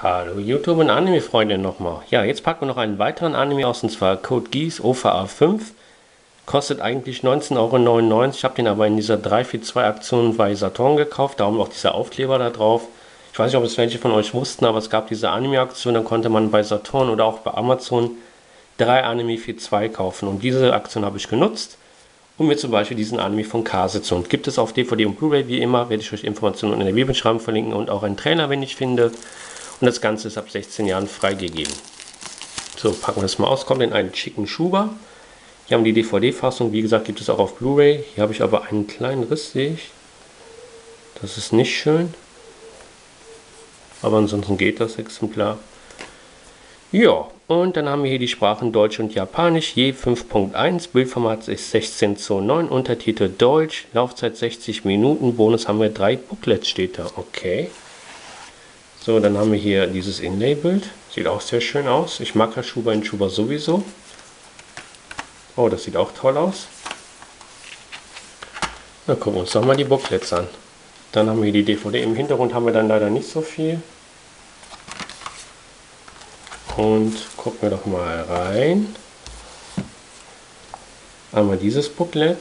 Hallo YouTube und Anime-Freunde nochmal. Ja, jetzt packen wir noch einen weiteren Anime aus, und zwar Code Geass OVA 5. Kostet eigentlich 19,99 €. Ich habe den aber in dieser 3-4-2 Aktion bei Saturn gekauft, darum auch dieser Aufkleber da drauf. Ich weiß nicht, ob es welche von euch wussten, aber es gab diese Anime-Aktion, dann konnte man bei Saturn oder auch bei Amazon 3 Anime für 2 kaufen. Und diese Aktion habe ich genutzt, um mir zum Beispiel diesen Anime von Kase zu holen. Gibt es auf DVD und Blu-ray wie immer, werde ich euch Informationen in der Videobeschreibung verlinken und auch einen Trailer, wenn ich finde. Und das Ganze ist ab 16 Jahren freigegeben. So, packen wir das mal aus. Kommt in einen schicken Schuber. Hier haben wir die DVD-Fassung. Wie gesagt, gibt es auch auf Blu-ray. Hier habe ich aber einen kleinen Riss, sehe ich. Das ist nicht schön. Aber ansonsten geht das Exemplar. Ja, und dann haben wir hier die Sprachen Deutsch und Japanisch, je 5.1. Bildformat ist 16:9. Untertitel Deutsch. Laufzeit 60 Minuten. Bonus haben wir 3 Booklets, steht da. Okay. So, dann haben wir hier dieses Inlay-Bild. Sieht auch sehr schön aus. Ich mag das Schuber in Schuber sowieso. Oh, das sieht auch toll aus. Na, gucken wir uns doch mal die Booklets an. Dann haben wir hier die DVD. Im Hintergrund haben wir dann leider nicht so viel. Und gucken wir doch mal rein. Einmal dieses Booklet.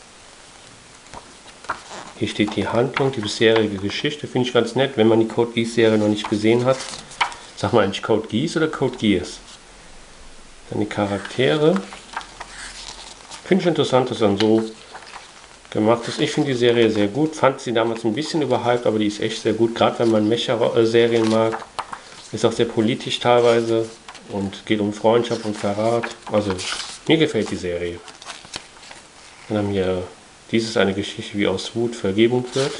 Hier steht die Handlung, die bisherige Geschichte. Finde ich ganz nett, wenn man die Code Geass Serie noch nicht gesehen hat. Sag mal eigentlich Code Geass oder Code Geass? Dann die Charaktere. Finde ich interessant, dass dann so gemacht ist. Ich finde die Serie sehr gut. Fand sie damals ein bisschen überhyped, aber die ist echt sehr gut. Gerade wenn man Mecha-Serien mag. Ist auch sehr politisch teilweise und geht um Freundschaft und Verrat. Also mir gefällt die Serie. Dann haben wir dies ist eine Geschichte, wie aus Wut Vergebung wird.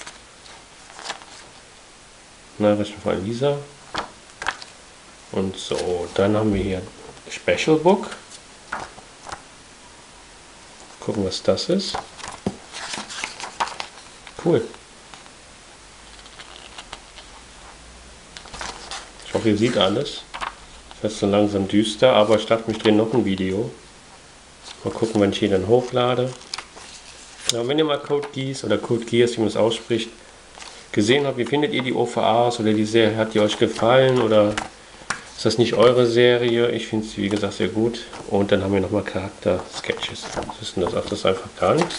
Nachrichten von Lisa. Und so, dann haben wir hier Special Book. Gucken, was das ist. Cool. Ich hoffe, ihr seht alles. Das ist so langsam düster, aber ich dachte, mich drehen noch ein Video. Mal gucken, wenn ich hier dann hochlade. Ja, wenn ihr mal Code Geass oder Code Geass, wie man es ausspricht, gesehen habt, wie findet ihr die OVAs oder die Serie? Hat die euch gefallen oder ist das nicht eure Serie? Ich finde sie, wie gesagt, sehr gut. Und dann haben wir nochmal Charakter-Sketches. Was ist denn das? Ach, das ist einfach gar nichts.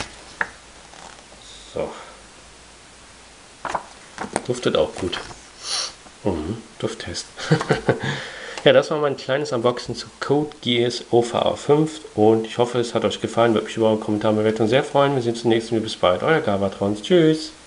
So. Duftet auch gut. Dufttest. Ja, das war mein kleines Unboxing zu Code Geass OVA 5 und ich hoffe, es hat euch gefallen. Würde mich über eure Kommentare und Bewertungen sehr freuen. Wir sehen uns zum nächsten Mal. Bis bald. Euer Gavatrons. Tschüss.